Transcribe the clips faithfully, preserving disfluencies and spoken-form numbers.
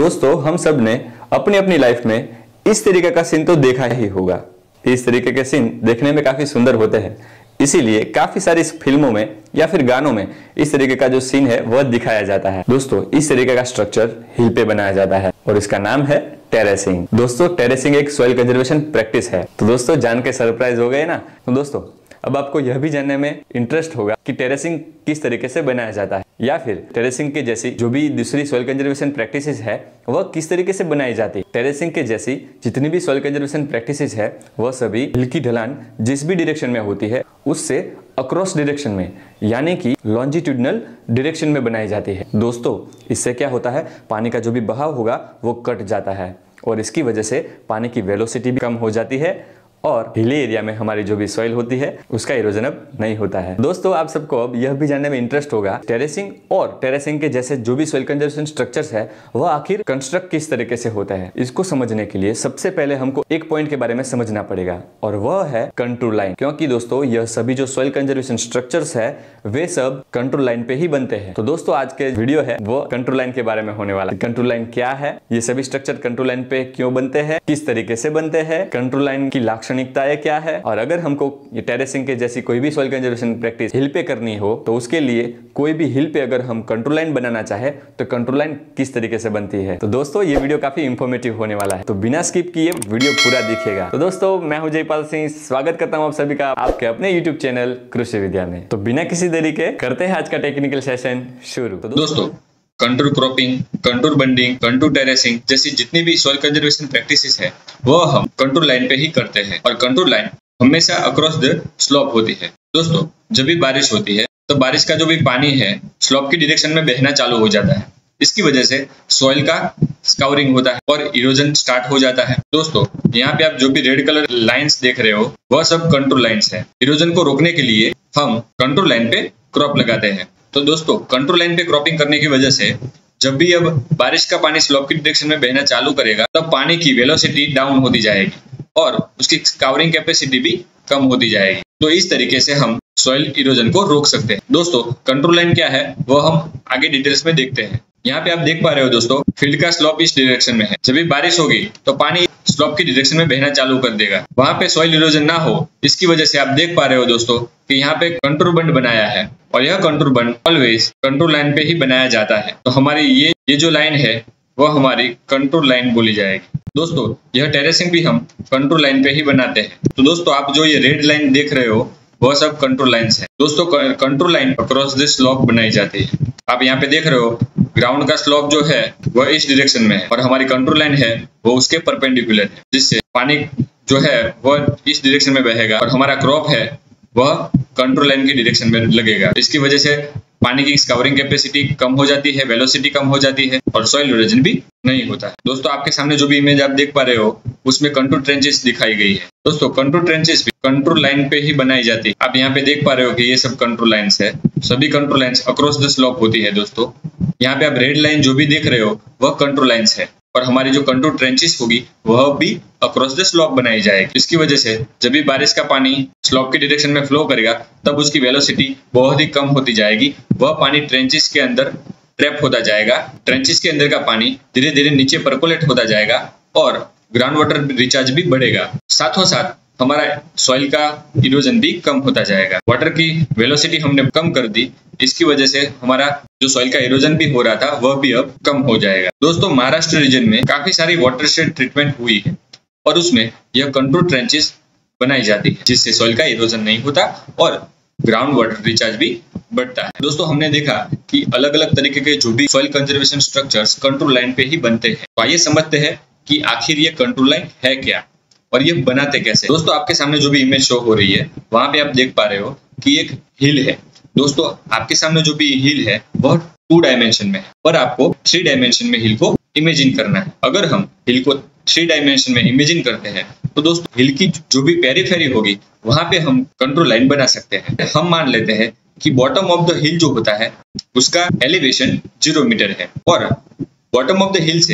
दोस्तों हम सब ने अपनी अपनी लाइफ में इस तरीके का सीन तो देखा ही होगा। इस तरीके के सीन देखने में काफी सुंदर होते हैं, इसीलिए काफी सारी फिल्मों में या फिर गानों में इस तरीके का जो सीन है वह दिखाया जाता है। दोस्तों इस तरीके का स्ट्रक्चर हिल पे बनाया जाता है और इसका नाम है टेरेसिंग। दोस्तों टेरेसिंग एक सॉइल कंजर्वेशन प्रैक्टिस है। तो दोस्तों जान के सरप्राइज हो गए ना। तो दोस्तों अब आपको यह भी जानने में इंटरेस्ट होगा कि टेरेसिंग किस तरीके से बनाया जाता है, या फिर टेरेसिंग के जैसी जो भी दूसरी सॉइल कंजर्वेशन प्रैक्टिसेस है वह किस तरीके से बनाई जाती है। टेरेसिंग के जैसी जितनी भी सॉइल कंजर्वेशन प्रैक्टिसेस है वह सभी हिल की ढलान जिस भी डायरेक्शन में होती है उससे अक्रॉस डायरेक्शन में यानी कि लॉन्जिट्यूडनल डायरेक्शन में बनाई जाती है। दोस्तों इससे क्या होता है, पानी का जो भी बहाव होगा वो कट जाता है और इसकी वजह से पानी की वेलोसिटी भी कम हो जाती है और हिली एरिया में हमारी जो भी सॉइल होती है उसका इरोजन अब नहीं होता है। दोस्तों आप सबको अब यह भी जानने में इंटरेस्ट होगा टेरेसिंग और टेरेसिंग के जैसे जो भी सॉइल कंजर्वेशन स्ट्रक्चर्स है वह आखिर कंस्ट्रक्ट किस तरीके से होता है। इसको समझने के लिए सबसे पहले हमको एक पॉइंट के बारे में समझना पड़ेगा और वह है कंटूर लाइन। क्योंकि दोस्तों यह सभी जो सॉइल कंजर्वेशन स्ट्रक्चर्स है वे सब कंटूर लाइन पे ही बनते हैं। तो दोस्तों आज के वीडियो है वो कंटूर लाइन के बारे में होने वाला है। कंटूर लाइन क्या है, ये सभी स्ट्रक्चर कंटूर लाइन पे क्यों बनते हैं, किस तरीके से बनते हैं, कंटूर लाइन की लाक्षणिकताएं क्या है, और अगर हमको ये टेरेसिंग के जैसी कोई भी सॉइल कंजर्वेशन प्रैक्टिस हिल पे करनी हो तो उसके लिए कोई भी हिल पे अगर हम कंटूर लाइन बनाना चाहे तो कंटूर लाइन किस तरीके से बनती है। तो दोस्तों ये वीडियो काफी इंफॉर्मेटिव होने वाला है, तो बिना स्किप किए वीडियो पूरा दिखेगा। तो दोस्तों मैं हूं जयपाल सिंह, स्वागत करता हूं आप सभी का आपके अपने यूट्यूब चैनल कृषि विद्या में। तो बिना किसी देरी के करते हैं आज का टेक्निकल सेशन शुरू। तो दोस्तों contour cropping, contour bunding, contour terracing जैसी जितनी भी सॉइल कंजर्वेशन प्रैक्टिसेस है वह हम कंटूर लाइन पे ही करते हैं और कंटूर लाइन हमेशा अक्रॉस द स्लोप होती है। दोस्तों जब भी बारिश होती है तो बारिश का जो भी पानी है स्लोप की डायरेक्शन में बहना चालू हो जाता है। इसकी वजह से सॉइल का स्काउरिंग होता है और इरोजन स्टार्ट हो जाता है। दोस्तों यहाँ पे आप जो भी रेड कलर लाइंस देख रहे हो वह सब कंटूर लाइंस है। इरोजन को रोकने के लिए हम कंटूर लाइन पे क्रॉप लगाते हैं। तो दोस्तों कंटूर लाइन पे क्रॉपिंग करने की वजह से जब भी अब बारिश का पानी स्लोप की डायरेक्शन में बहना चालू करेगा तब पानी की वेलोसिटी डाउन होती जाएगी और उसकी कवरिंग कैपेसिटी भी कम होती जाएगी। तो इस तरीके से हम सॉइल इरोजन को रोक सकते हैं। दोस्तों कंटूर लाइन क्या है वो हम आगे डिटेल्स में देखते हैं। यहाँ पे आप देख पा रहे हो दोस्तों फील्ड का स्लोप इस डायरेक्शन में है। जब भी बारिश होगी तो पानी स्लोप की डायरेक्शन में बहना चालू कर देगा। वहां पे सॉइल इरोजन ना हो इसकी वजह से आप देख पा रहे हो दोस्तों कि यहाँ पे कंटूर बंड बनाया है और यह contour bund always contour line पे ही बनाया जाता है। तो हमारी ये ये जो लाइन है वो हमारी कंटूर लाइन बोली जाएगी। दोस्तों यह टेरेसिंग भी हम कंटूर लाइन पे ही बनाते हैं। तो दोस्तों आप जो ये रेड लाइन देख रहे हो वह सब कंटूर लाइंस है। दोस्तों contour line across this slope बनाई जाती है। आप यहाँ पे देख रहे हो ग्राउंड का स्लोप जो है वह इस डायरेक्शन में है और हमारी कंटूर लाइन है वो उसके परपेंडिकुलर है, जिससे पानी जो है वह इस डायरेक्शन में बहेगा और हमारा क्रॉप है वह कंटूर लाइन की डायरेक्शन में लगेगा। इसकी वजह से पानी की कवरिंग कैपेसिटी कम हो जाती है, वेलोसिटी कम हो जाती है और सॉइल इरोजन भी नहीं होता है। दोस्तों आपके सामने जो भी इमेज आप देख पा रहे हो उसमें कंटूर ट्रेंचेस दिखाई गई है। दोस्तों कंटूर ट्रेंचेस भी कंटूर लाइन पे ही बनाई जाती है। आप यहाँ पे देख पा रहे हो कि ये सब कंटूर लाइंस है, सभी contour lines across the slope होती है। दोस्तों यहाँ पे आप रेड लाइन जो भी देख रहे हो वह कंटूर लाइंस है और हमारी जो कंटूर ट्रेंचेस होगी वह भी अक्रॉस द स्लोप बनाई जाएगी। इसकी वजह से जब भी बारिश का पानी स्लोप की डायरेक्शन में फ्लो करेगा तब उसकी वेलोसिटी बहुत ही कम होती जाएगी। वह पानी ट्रेंचेस के अंदर ट्रैप होता जाएगा। ट्रेंचेस के अंदर का पानी धीरे धीरे नीचे परकोलेट होता जाएगा और ग्राउंड वाटर रिचार्ज भी बढ़ेगा। साथों साथ हमारा सॉइल का इरोजन भी कम होता जाएगा। वाटर की वेलोसिटी हमने कम कर दी, इसकी वजह से हमारा जो सॉइल का इरोजन भी हो रहा था वह भी अब कम हो जाएगा। दोस्तों महाराष्ट्र रीजन में काफी सारी वाटरशेड ट्रीटमेंट हुई है और उसमें यह कंटूर ट्रेंचेस बनाई जाती है जिससे सॉइल का इरोजन नहीं होता और ग्राउंड वाटर रिचार्ज भी बढ़ता है। दोस्तों हमने देखा कि अलग अलग तरीके के जो भी soil conservation structures contour line पे ही बनते हैं। तो आइए समझते हैं कि आखिर ये कंटूर लाइन है क्या और ये बनाते कैसे। दोस्तों आपके सामने जो भी इमेज शो हो रही है वहां पे आप देख पा रहे हो कि एक हिल है। दोस्तों आपके सामने जो भी हिल है वह टू डायमेंशन में है पर आपको थ्री डायमेंशन में हिल को इमेजिन करना है। अगर हम हिल को थ्री डायमेंशन में इमेजिन करते हैं तो दोस्तों हिल की जो भी पेरीफेरी होगी वहां पे हम कंटूर लाइन बना सकते हैं। हम मान लेते हैं कि बॉटम ऑफ द हिल जो होता है उसका एलिवेशन जीरो मीटर है और बॉटम ऑफ द हिल से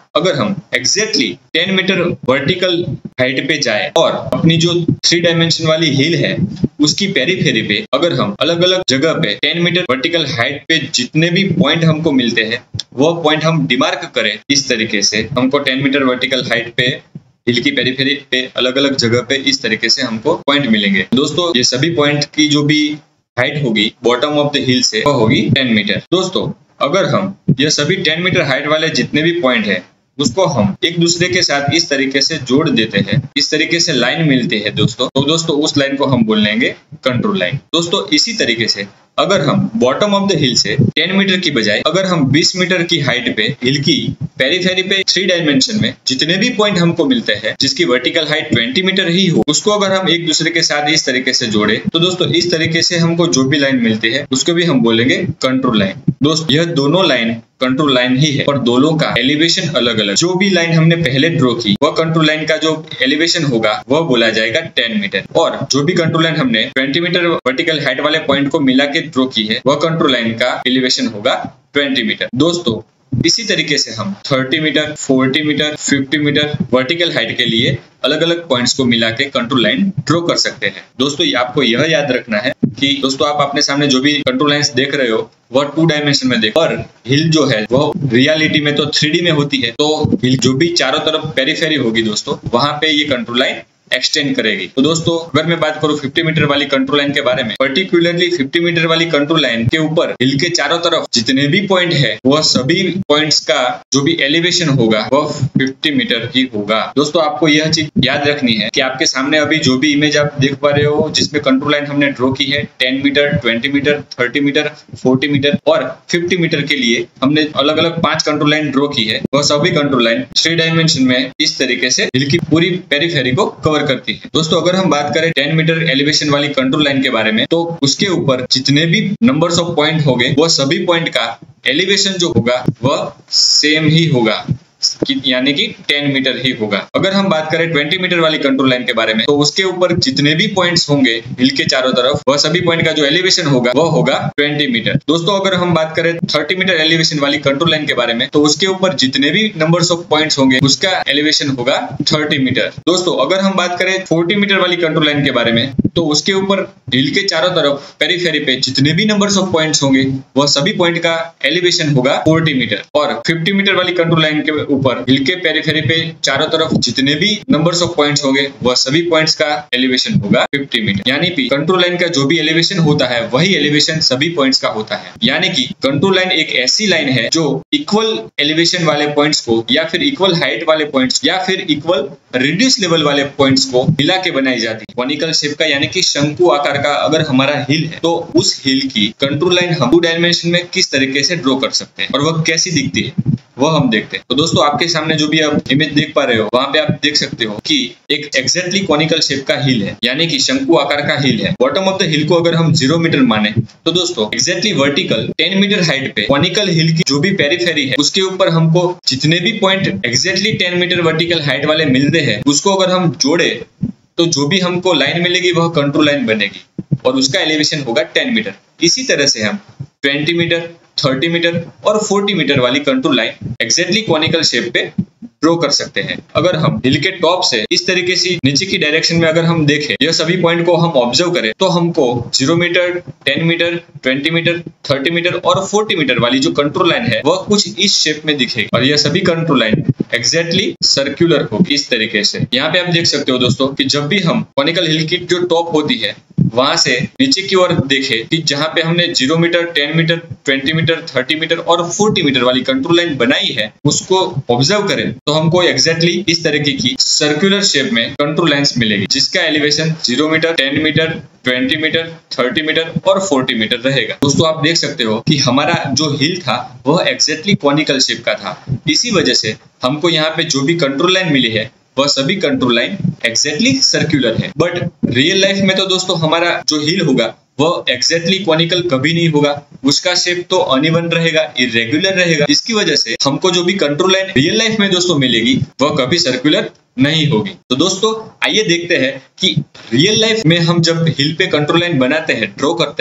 अगर हम exactly ten metre vertical height पे जाए और अपनी जो थ्री डायमेंशन वाली हिल है उसकी पेरीफेरी पे अगर हम अलग अलग जगह पे टेन मीटर वर्टिकल हाइट पे जितने भी पॉइंट हमको मिलते हैं वो पॉइंट हम डिमार्क करें, इस तरीके से हमको टेन मीटर वर्टिकल हाइट पे हिल की पेरीफेरी पे अलग अलग जगह पे इस तरीके से हमको पॉइंट मिलेंगे। दोस्तों ये सभी पॉइंट की जो भी हाइट होगी बॉटम ऑफ द हिल से वो होगी टेन मीटर। दोस्तों अगर हम ये सभी टेन मीटर हाइट वाले जितने भी पॉइंट है उसको हम एक दूसरे के साथ इस तरीके से जोड़ देते हैं, इस तरीके से लाइन मिलती है दोस्तों, तो दोस्तों उस लाइन को हम बोल लेंगे कंट्रोल लाइन। दोस्तों इसी तरीके से अगर हम बॉटम ऑफ द हिल से टेन मीटर की बजाय अगर हम बीस मीटर की हाइट पे हिल की पेरीफेरी पे थ्री डायमेंशन में जितने भी पॉइंट हमको मिलते हैं जिसकी वर्टिकल हाइट ट्वेंटी मीटर ही हो उसको अगर हम एक दूसरे के साथ इस तरीके से जोड़े तो दोस्तों इस तरीके से हमको जो भी लाइन मिलती है उसको भी हम बोलेंगे कंट्रोल लाइन। दोस्तों यह दोनों लाइन कंट्रोल लाइन ही है, पर दोनों का एलिवेशन अलग अलग। जो भी लाइन हमने पहले ड्रॉ की वह कंट्रोल लाइन का जो एलिवेशन होगा वह बोला जाएगा टेन मीटर, और जो भी कंट्रोल लाइन हमने ट्वेंटी मीटर वर्टिकल हाइट वाले पॉइंट को मिला के ड्रॉ की है वह कंट्रोल लाइन का एलिवेशन होगा ट्वेंटी मीटर। दोस्तों इसी तरीके से हम thirty metre, forty metre, fifty metre vertical height के लिए अलग अलग पॉइंट्स को मिला के कंट्रोल लाइन ड्रॉ कर सकते हैं। दोस्तों ये आपको यह याद रखना है कि दोस्तों आप अपने सामने जो भी कंट्रोल लाइंस देख रहे हो वह टू डायमेंशन में देख, और हिल जो है वो रियलिटी में तो थ्री डी में होती है, तो हिल जो भी चारों तरफ पेरीफेरी होगी दोस्तों वहां पे ये कंट्रोल लाइन एक्सटेंड करेगी। तो दोस्तों अगर मैं बात करूं फिफ्टी मीटर वाली कंट्रोल लाइन के बारे में, पर्टिकुलरली फिफ्टी मीटर वाली कंट्रोल लाइन के ऊपर हिल के चारों तरफ जितने भी पॉइंट है वह सभी पॉइंट्स का जो भी एलिवेशन होगा वह फिफ्टी मीटर ही होगा। दोस्तों आपको यह चीज याद रखनी है कि आपके सामने अभी जो भी इमेज आप देख पा रहे हो जिसमें कंट्रोल लाइन हमने ड्रॉ की है ten metre, twenty metre, thirty metre, forty metre और फिफ्टी मीटर के लिए हमने अलग अलग पांच कंट्रोल लाइन ड्रॉ की है, वह सभी कंट्रोल लाइन थ्री डायमेंशन में इस तरीके से हिल की पूरी पेरीफेरी को कवर करती है। दोस्तों अगर हम बात करें टेन मीटर एलिवेशन वाली कंट्रोल लाइन के बारे में, तो उसके ऊपर जितने भी नंबर्स ऑफ पॉइंट होंगे वह सभी पॉइंट का एलिवेशन जो होगा वह सेम ही होगा, यानी कि टेन मीटर ही होगा। अगर हम बात करें ट्वेंटी मीटर वाली कंट्रोल लाइन के बारे में, तो उसके ऊपर जितने भी पॉइंट्स होंगे हिल के चारों तरफ वह सभी पॉइंट का जो एलिवेशन होगा वह होगा ट्वेंटी मीटर। दोस्तों अगर हम बात करें थर्टी मीटर एलिवेशन वाली कंट्रोल लाइन के बारे में, तो उसके ऊपर जितने भी नंबर्स ऑफ पॉइंट्स होंगे उसका एलिवेशन होगा थर्टी मीटर। दोस्तों अगर हम बात करें फोर्टी मीटर वाली कंट्रोल लाइन के बारे में, तो उसके ऊपर हिल के चारों तरफ पेरीफेरी पे जितने भी नंबर्स ऑफ पॉइंट्स होंगे वह सभी पॉइंट का एलिवेशन होगा फोर्टी मीटर। और फिफ्टी मीटर वाली कंट्रोल लाइन के ऊपर हिल के पेरीफेरी पे चारों तरफ जितने भी नंबर्स ऑफ पॉइंट्स होंगे वह सभी पॉइंट्स का एलिवेशन होगा फिफ्टी मीटर। यानी कि कंट्रोल लाइन का जो भी एलिवेशन होता है वही एलिवेशन सभी पॉइंट्स का होता है। यानी कि कंट्रोल लाइन एक ऐसी लाइन है जो इक्वल एलिवेशन वाले पॉइंट्स को या फिर इक्वल हाइट वाले पॉइंट्स या फिर इक्वल रिड्यूस लेवल वाले पॉइंट्स को मिला के बनाई जाती है। कॉनिकल शेप का यानी कि शंकु आकार का अगर हमारा हिल है तो उस हिल की कंट्रोल लाइन हम टू डायमेंशन में किस तरीके से ड्रॉ कर सकते हैं और वह कैसी दिखती है वह हम देखते हैं। तो दोस्तों आपके सामने जो भी आप इमेज देख पा रहे हो वहां पे आप देख सकते हो कि एक एग्जैक्टली कॉनिकल शेप का हिल है, यानी कि शंकु आकार का हिल है। बॉटम ऑफ द हिल को अगर हम जीरो मीटर माने तो दोस्तों exactly vertical ten metre height पे कॉनिकल हिल की जो भी पेरीफेरी है उसके ऊपर हमको जितने भी point exactly ten metre vertical height वाले मिलते हैं उसको अगर हम जोड़े तो जो भी हमको लाइन मिलेगी वह कंट्रोल लाइन बनेगी और उसका एलिवेशन होगा टेन मीटर। इसी तरह से हम ट्वेंटी मीटर, थर्टी मीटर और फोर्टी मीटर वाली contour line exactly conical shape पे ड्रॉ कर सकते हैं। अगर हम हिल के टॉप से इस तरीके से नीचे की डायरेक्शन में अगर हम देखें, यह सभी पॉइंट को हम ऑब्जर्व करें तो हमको zero metre, ten metre, twenty metre, thirty metre और फोर्टी मीटर वाली जो कंट्रोल लाइन है वह कुछ इस शेप में दिखेगी और यह सभी कंट्रोल लाइन एग्जैक्टली सर्कुलर होगी इस तरीके से। यहाँ पे आप देख सकते हो दोस्तों कि जब भी हम कॉनिकल हिल की जो टॉप होती है वहां से नीचे की ओर देखे कि जहां पे हमने zero metre, ten metre, twenty metre, thirty metre और फोर्टी मीटर वाली कंट्रोल लाइन बनाई है उसको ऑब्जर्व करें तो हमको एग्जैक्टली इस तरीके की सर्कुलर शेप में कंट्रोल लाइंस मिलेगी जिसका elevation zero metre, ten metre, twenty metre, thirty metre और फोर्टी मीटर रहेगा। दोस्तों आप देख सकते हो कि हमारा जो हिल था वह एग्जैक्टली कॉनिकल शेप का था। इसी वजह से हमको यहाँ पे जो भी कंट्रोल लाइन मिली है वह सभी कंट्रोल लाइन एग्जैक्टली सर्कुलर है। बट रियल लाइफ में तो दोस्तों हमारा जो हिल होगा वह एग्जैक्टली कॉनिकल कभी नहीं होगा, उसका शेप तो अनइवन रहेगा, इरेगुलर रहेगा। इसकी वजह से हमको जो भी कंट्रोल लाइन रियल लाइफ में दोस्तों मिलेगी वह कभी सर्कुलर नहीं होगी। तो दोस्तों आइए देखते हैं कि रियल लाइफ में हम जब हिल पे कंट्रोल लाइन बनाते हैं, ड्रॉ करते हैं,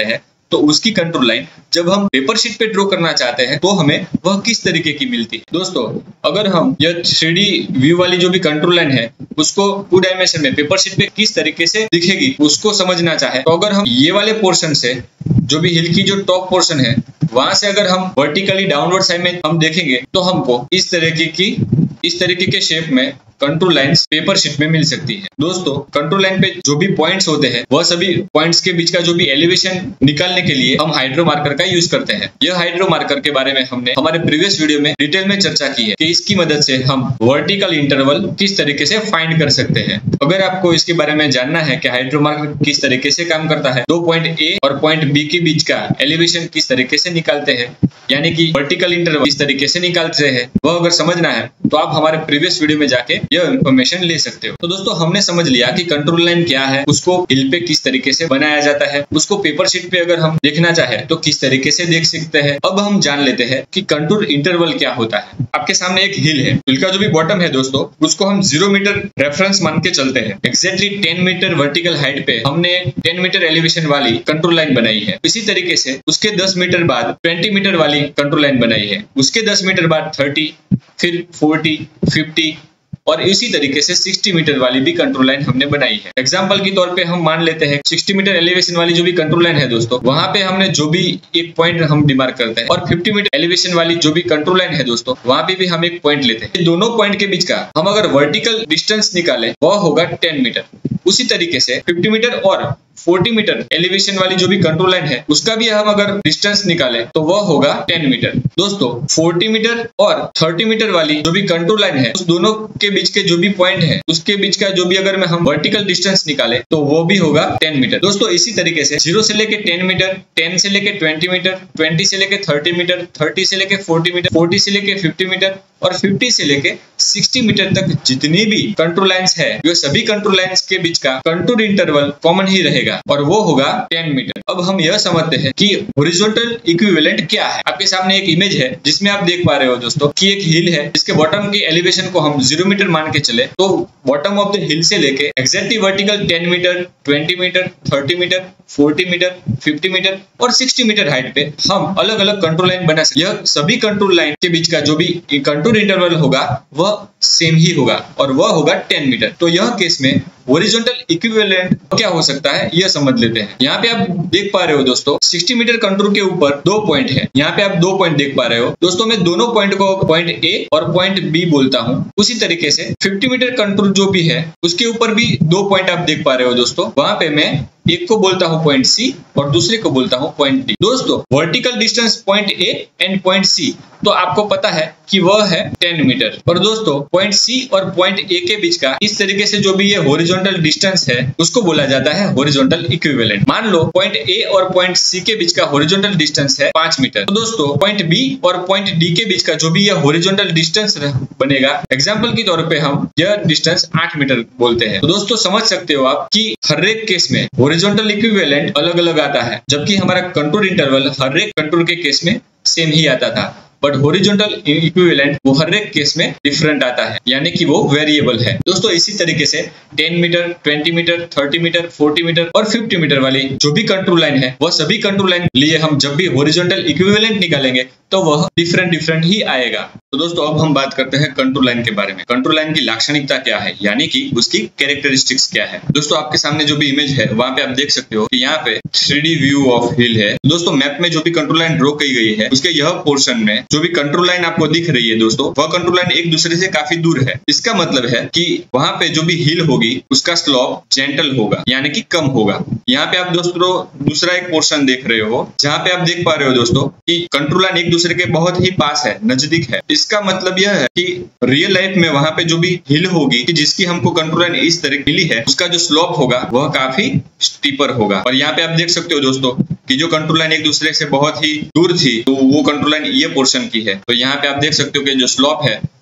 तो उसकी कंटूर लाइन जब हम पेपर शीट पे ड्रॉ करना चाहते हैं तो हमें वह किस तरीके की मिलती है। दोस्तों अगर हम यह थ्री डी व्यू वाली जो भी कंटूर लाइन है उसको टू डायमेंशन में पेपर शीट पे किस तरीके से दिखेगी उसको समझना चाहे तो अगर हम ये वाले पोर्शन से जो भी हिल की जो टॉप पोर्शन है वहां से अगर हम वर्टिकली डाउनवर्ड साइड में हम देखेंगे तो हमको इस तरीके की इस तरीके के शेप में कंट्रोल लाइंस पेपर शीट में मिल सकती है। दोस्तों कंट्रोल लाइन पे जो भी पॉइंट्स होते हैं वह सभी पॉइंट्स के बीच का जो भी एलिवेशन निकालने के लिए हम हाइड्रो मार्कर का यूज करते हैं। यह हाइड्रो मार्कर के बारे में हमने हमारे प्रीवियस वीडियो में डिटेल में चर्चा की है कि इसकी मदद से हम वर्टिकल इंटरवल किस तरीके से फाइंड कर सकते हैं। अगर आपको इसके बारे में जानना है कि हाइड्रो मार्कर किस तरीके से काम करता है, दो पॉइंट ए और पॉइंट बी के बीच का एलिवेशन किस तरीके से निकालते हैं यानी कि वर्टिकल इंटरवल किस तरीके से निकालते हैं, वह अगर समझना है तो आप हमारे प्रीवियस वीडियो में जाके यह इंफॉर्मेशन ले सकते हो। तो दोस्तों हमने समझ लिया कि कंट्रोल लाइन क्या है, उसको हिल पे किस तरीके से बनाया जाता है, उसको पेपर शीट पे अगर हम देखना चाहे तो किस तरीके से देख सकते हैं। अब हम जान लेते हैं कि कंटूर इंटरवल क्या होता है। आपके सामने एक हिल है, हिल का जो भी बॉटम है दोस्तों उसको हम जीरो मीटर रेफरेंस मान के चलते हैं। Exactly ten metre vertical height पे हमने टेन मीटर एलिवेशन वाली कंट्रोल लाइन बनाई है। इसी तरीके से उसके दस मीटर बाद ट्वेंटी मीटर वाली कंट्रोल लाइन बनाई है, उसके दस मीटर बाद थर्टी, फिर फोर्टी, फिफ्टी और इसी तरीके से सिक्सटी मीटर वाली भी कंट्रोल लाइन हमने बनाई है। एग्जांपल के तौर पे हम मान लेते हैं सिक्सटी मीटर एलिवेशन वाली जो भी कंट्रोल लाइन है दोस्तों वहां पे हमने जो भी एक पॉइंट हम डिमार्क करते हैं और फिफ्टी मीटर एलिवेशन वाली जो भी कंट्रोल लाइन है दोस्तों वहां पे भी हम एक पॉइंट लेते हैं। दोनों पॉइंट के बीच का हम अगर वर्टिकल डिस्टेंस निकाले वह होगा टेन मीटर। उसी तरीके से फिफ्टी मीटर और फोर्टी मीटर एलिवेशन वाली जो भी कंट्रोल लाइन है उसका भी हम अगर डिस्टेंस निकाले तो वह होगा टेन मीटर। दोस्तों फोर्टी मीटर और थर्टी मीटर वाली जो भी कंट्रोल लाइन है उस दोनों के बीच के जो भी पॉइंट है उसके बीच का जो भी अगर में हम वर्टिकल डिस्टेंस निकाले तो वो भी होगा टेन मीटर। दोस्तों इसी तरीके से जीरो से लेके टेन मीटर, टेन से लेके ट्वेंटी मीटर, ट्वेंटी से लेके थर्टी मीटर, थर्टी से लेके फोर्टी मीटर, फोर्टी से लेके फिफ्टी मीटर और फिफ्टी से लेके सिक्सटी मीटर तक जितनी भी कंट्रोल लाइंस है ये सभी कंट्रोल लाइंस के बीच का कंटूर इंटरवल कॉमन ही रहेगा और वो होगा टेन मीटर। अब हम यह समझते हैं कि हॉरिजॉन्टल इक्विवेलेंट क्या है। आपके सामने एक इमेज है जिसमें आप देख पा रहे हो दोस्तों कि एक हिल है जिसके बॉटम की एलिवेशन को हम जीरो मीटर मान के चले तो बॉटम ऑफ द हिल से लेके exactly vertical ten metre, twenty metre, thirty metre, forty metre, fifty metre और सिक्सटी मीटर हाइट पे हम अलग अलग कंट्रोल लाइन बना सकते हैं। यह सभी कंट्रोल लाइन के बीच का जो भी कंटूर इंटरवल होगा वह सेम ही होगा और वह होगा टेन मीटर। तो यह केस में हॉरिजॉन्टल इक्विवेलेंट क्या हो सकता है यह समझ लेते हैं। यहाँ पे आप देख पा रहे हो दोस्तों सिक्सटी मीटर कंटूर के ऊपर दो पॉइंट है। यहाँ पे आप दो पॉइंट देख पा रहे हो दोस्तों। मैं दोनों पॉइंट को पॉइंट ए और पॉइंट बी बोलता हूँ। उसी तरीके से फिफ्टी मीटर कंटूर जो भी है उसके ऊपर भी दो पॉइंट आप देख पा रहे हो दोस्तों। वहां पे मैं एक को बोलता हूँ पॉइंट सी और दूसरे को बोलता हूँ पॉइंट डी। दोस्तों vertical distance point A and point C तो आपको पता है कि वह है टेन मीटर। और दोस्तों पॉइंट सी और पॉइंट ए के बीच का इस तरीके से जो भी ये हॉरिजॉन्टल डिस्टेंस है उसको बोला जाता है हॉरिजॉन्टल इक्विवेलेंट। मान लो पॉइंट ए और पॉइंट सी के बीच का हॉरिजॉन्टल डिस्टेंस है पांच मीटर। तो दोस्तों पॉइंट बी और पॉइंट डी के बीच का जो भी यह हॉरिजॉन्टल डिस्टेंस बनेगा एग्जाम्पल के तौर पे हम यह डिस्टेंस आठ मीटर बोलते हैं। तो दोस्तों समझ सकते हो आप कि हर एक केस में हॉरिजॉन्टल इक्विवेलेंट अलग अलग आता है जबकि हमारा कंटूर इंटरवल हर एक कंटूर के केस में सेम ही आता था। बट हॉरिजॉन्टल इक्विवेलेंट वो हर एक केस में डिफरेंट आता है यानी कि वो वेरिएबल है। दोस्तों इसी तरीके से ten metre, twenty metre, thirty metre, forty metre और फिफ्टी मीटर वाली जो भी कंटूर लाइन है वह सभी कंटूर लाइन लिए हम जब भी हॉरिजॉन्टल इक्विवेलेंट निकालेंगे तो वह डिफरेंट डिफरेंट ही आएगा। तो दोस्तों अब हम बात करते हैं कंटूर लाइन के बारे में। कंटूर लाइन की लाक्षणिकता क्या है यानी कि उसकी कैरेक्टरिस्टिक्स क्या है। दोस्तों आपके सामने जो भी इमेज है वहां पे आप देख सकते हो कि यहाँ पे three D view of hill है। दोस्तों मैप में जो भी कंटूर लाइन ड्रॉ की गई है उसके यह पोर्शन में जो भी कंट्रोल लाइन आपको दिख रही है दोस्तों वह कंट्रोल लाइन एक दूसरे से काफी दूर है। इसका मतलब है कि वहां पे जो भी हिल होगी उसका स्लोप जेंटल होगा यानी कि कम होगा। यहाँ पे आप दोस्तों दूसरा एक पोर्शन देख रहे हो जहाँ पे आप देख पा रहे हो दोस्तों कि कंट्रोल लाइन एक दूसरे के बहुत ही पास है, नजदीक है। इसका मतलब यह है कि रियल लाइफ में वहां पे जो भी हिल होगी कि जिसकी हमको कंट्रोल लाइन इस तरह मिली है उसका जो स्लोप होगा वह काफी स्टीपर होगा। और यहाँ पे आप देख सकते हो दोस्तों कि जो कंट्रोल लाइन एक दूसरे से बहुत ही दूर थी तो वो कंट्रोल लाइन ये पोर्शन की है। तो यहाँ पे आप देख सकते हो कि जो स्लोप है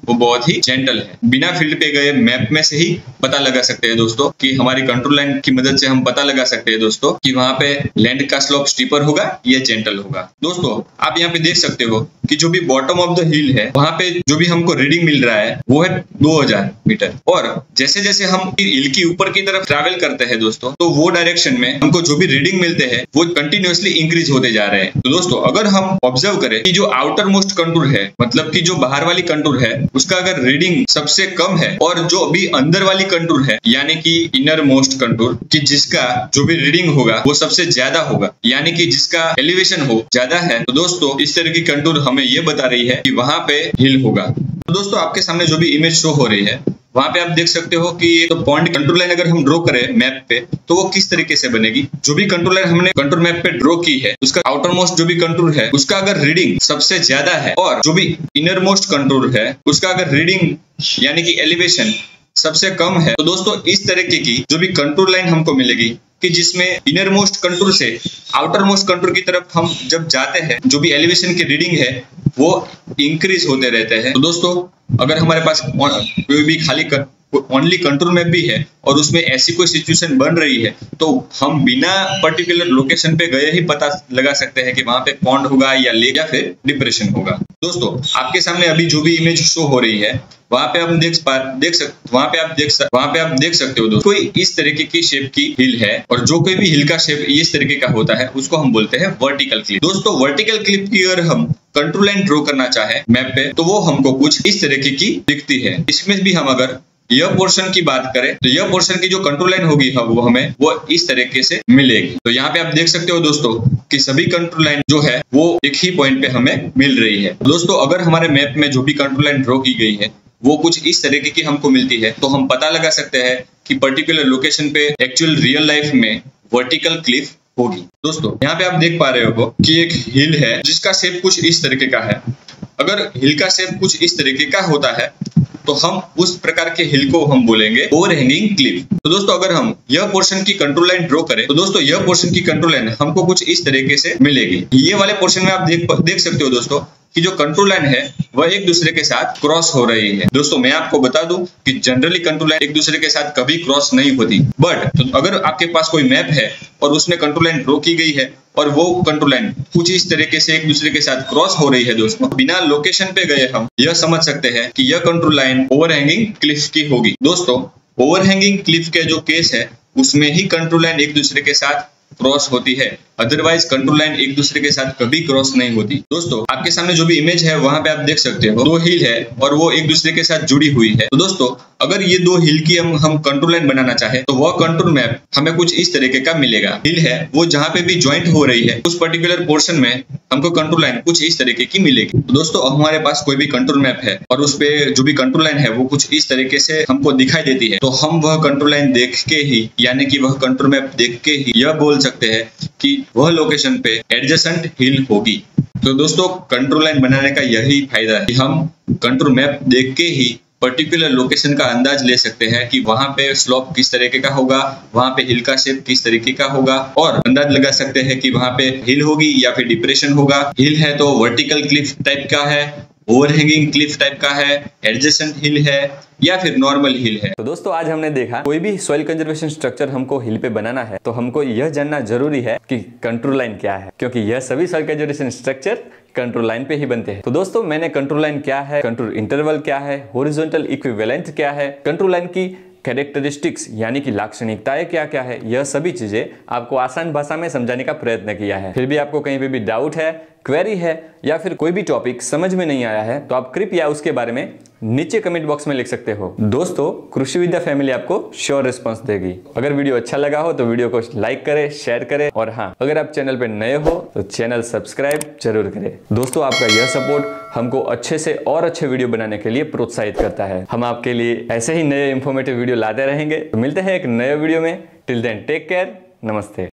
वो बहुत ही जेंटल है। बिना फील्ड पे गए मैप में से ही पता लगा सकते हैं दोस्तों कि हमारी कंट्रोल लाइन की मदद से हम पता लगा सकते हैं दोस्तों कि वहां पे लैंड का स्लोप स्टीपर होगा या जेंटल होगा। दोस्तों आप यहाँ पे देख सकते हो कि जो भी बॉटम ऑफ द हिल है वहां पे जो भी हमको रीडिंग मिल रहा है वो है दो हज़ार मीटर, और जैसे जैसे हम हिल की ऊपर की तरफ ट्रैवल करते हैं दोस्तों तो वो डायरेक्शन में हमको जो भी रीडिंग मिलते हैं वो कंटिन्यूअसली इंक्रीज होते जा रहे हैं। तो दोस्तों अगर हम ऑब्जर्व करें कि जो आउटर मोस्ट कंटूर है, मतलब कि जो बाहर वाली कंटूर है, उसका अगर रीडिंग सबसे कम है और जो अभी अंदर वाली कंटूर है यानी कि इनर मोस्ट कंटूर की जिसका जो भी रीडिंग होगा वो सबसे ज्यादा होगा, यानी कि जिसका एलिवेशन हो ज्यादा है, तो दोस्तों इस तरह की कंटूर हमें ये बता रही है कि वहां पे हिल होगा। तो दोस्तों आपके सामने जो भी इमेज शो हो रही है वहां पे आप देख सकते हो कि ये तो पॉइंट कंट्रोल लाइन अगर हम ड्रॉ करें मैप पे तो वो किस तरीके से बनेगी। जो भी कंट्रोल लाइन हमने कंट्रोल मैप पे ड्रॉ की है उसका आउटर मोस्ट जो भी कंट्रोल है उसका अगर रीडिंग सबसे ज्यादा है और जो भी इनर मोस्ट कंट्रोल है उसका अगर रीडिंग यानी कि एलिवेशन सबसे कम है, तो दोस्तों इस तरीके की जो भी कंट्रोल लाइन हमको मिलेगी कि जिसमें इनर मोस्ट कंट्रोल से आउटर मोस्ट कंट्रोल की तरफ हम जब जाते हैं जो भी एलिवेशन की रीडिंग है वो इंक्रीज होते रहते हैं। तो दोस्तों अगर हमारे पास कोई भी खाली ओनली कंट्रोल मैप भी है और उसमें ऐसी कोई सिचुएशन बन रही है तो हम बिना पर्टिकुलर लोकेशन पे गए ही पता लगा सकते हैं कि वहां पे पॉन्ड होगा या लेक या फिर डिप्रेशन होगा। दोस्तों आपके सामने अभी जो भी इमेज शो हो रही है वहां पे हम देख पा देख सकते वहां पे आप देख सक, वहां पे आप देख सकते हो दोस्तों कोई इस तरीके की शेप की हिल है, और जो कोई भी हिल का शेप इस तरीके का होता है उसको हम बोलते हैं वर्टिकल क्लिप। दोस्तों वर्टिकल क्लिप की अगर हम कंट्रोल लाइन ड्रॉ करना चाहे मैप पे तो वो हमको कुछ इस तरीके की दिखती है। इसमें भी हम अगर यह पोर्शन की बात करें तो यह पोर्शन की जो कंट्रोल लाइन होगी वो हमें वो इस तरीके से मिलेगी। तो यहाँ पे आप देख सकते हो दोस्तों कि सभी कंट्रोल लाइन जो है वो एक ही पॉइंट पे हमें मिल रही है। दोस्तों अगर हमारे मैप में जो भी कंट्रोल लाइन ड्रॉ की गई है वो कुछ इस तरीके की हमको मिलती है तो हम पता लगा सकते हैं कि पर्टिकुलर लोकेशन पे एक्चुअल रियल लाइफ में वर्टिकल क्लिफ होगी। दोस्तों यहाँ पे आप देख पा रहे हो कि एक हिल है जिसका शेप कुछ इस तरीके का है। अगर हिल का शेप कुछ इस तरीके का होता है तो हम उस प्रकार के हिल को हम बोलेंगे ओवरहैंगिंग क्लिफ। तो दोस्तों अगर हम यह पोर्शन की कंट्रोल लाइन ड्रॉ करें तो दोस्तों यह पोर्शन की कंट्रोल लाइन हमको कुछ इस तरीके से मिलेगी। ये वाले पोर्शन में आप देख देख सकते हो दोस्तों कि जो कंट्रोल लाइन है वह एक दूसरे के साथ क्रॉस हो रही है। दोस्तों मैं आपको बता दूं कि जनरली कंट्रोल लाइन एक दूसरे के साथ कभी क्रॉस नहीं होती, बट तो अगर आपके पास कोई मैप है और उसमें कंट्रोल लाइन ड्रॉ की गई है और वो कंट्रोल लाइन कुछ इस तरीके से एक दूसरे के साथ क्रॉस हो रही है दोस्तों, बिना लोकेशन पे गए हम यह समझ सकते हैं कि यह कंट्रोल लाइन ओवरहैंगिंग क्लिफ की होगी। दोस्तों ओवरहैंगिंग क्लिफ के जो केस है उसमें ही कंट्रोल लाइन एक दूसरे के साथ क्रॉस होती है, अदरवाइज कंट्रोल लाइन एक दूसरे के साथ कभी क्रॉस नहीं होती। दोस्तों आपके सामने जो भी इमेज है वहां पे आप देख सकते हो दो हिल है और वो एक दूसरे के साथ जुड़ी हुई है। तो दोस्तों अगर ये दो हिल की हम हम कंट्रोल लाइन बनाना चाहे तो वह कंट्रोल मैप हमें कुछ इस तरीके का मिलेगा। हिल है वो जहां पे भी ज्वाइंट हो रही है उस पर्टिकुलर पोर्शन में हमको कंट्रोल लाइन कुछ इस तरीके की मिलेगी। तो दोस्तों हमारे पास कोई भी कंट्रोल मैप है और उस पे जो भी कंट्रोल लाइन है वो कुछ इस तरीके से हमको दिखाई देती है तो हम वह कंट्रोल लाइन देख के ही यानी कि वह कंट्रोल मैप देख के ही यह बोल सकते हैं कि वह लोकेशन पे एडजेसेंट हिल होगी। तो दोस्तों कंट्रोल लाइन बनाने का यही फायदा है कि हम कंट्रोल मैप देख के ही पर्टिकुलर लोकेशन का अंदाज ले सकते हैं कि वहां पे स्लोप किस तरीके का होगा, वहां पे हिल का शेप किस तरीके का होगा, और अंदाज लगा सकते हैं कि वहां पे हिल होगी या फिर डिप्रेशन होगा। हिल है तो वर्टिकल क्लिफ टाइप का है, ओवरहैंगिंग क्लिफ टाइप का है, एडजेसेंट हिल है या फिर नॉर्मल हिल है। तो दोस्तों आज हमने देखा कोई भी सॉइल कंजर्वेशन स्ट्रक्चर हमको हिल पे बनाना है तो हमको यह जानना जरूरी है कि कंट्रोल लाइन क्या है, क्योंकि यह सभी soil conservation structure contour line पे ही बनते हैं। तो दोस्तों मैंने कंट्रोल लाइन क्या है, कंट्रोल इंटरवल क्या है, हॉरिजॉन्टल इक्विवेलेंट क्या है, कंट्रोल लाइन की कैरेक्टरिस्टिक्स यानी कि लाक्षणिकताएं क्या क्या है, यह सभी चीजें आपको आसान भाषा में समझाने का प्रयत्न किया है। फिर भी आपको कहीं पे भी डाउट है, क्वेरी है या फिर कोई भी टॉपिक समझ में नहीं आया है तो आप कृपया उसके बारे में नीचे कमेंट बॉक्स में लिख सकते हो। दोस्तों कृषि विद्या फैमिली आपको श्योर रिस्पांस देगी। अगर वीडियो अच्छा लगा हो तो वीडियो को लाइक करें, शेयर करें, और हाँ अगर आप चैनल पे नए हो तो चैनल सब्सक्राइब जरूर करें। दोस्तों आपका यह सपोर्ट हमको अच्छे से और अच्छे वीडियो बनाने के लिए प्रोत्साहित करता है। हम आपके लिए ऐसे ही नए इंफॉर्मेटिव वीडियो लाते रहेंगे। तो मिलते हैं एक नए वीडियो में। टिल देन टेक केयर, नमस्ते।